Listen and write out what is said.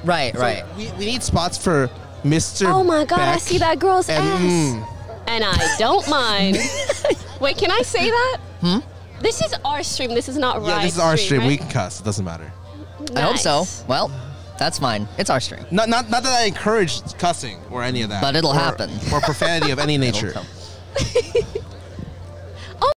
Right, So right. We need spots for Mr. Oh my God, I Beck see that girl's and, ass. And I don't mind. Wait, can I say that? This is our stream. This is not right. Yeah, this is our stream. Right? We can cuss. It doesn't matter. I hope so. Nice. Well, that's fine. It's our stream. Not that I encourage cussing or any of that. But it'll happen. Or profanity of any It'll nature. come.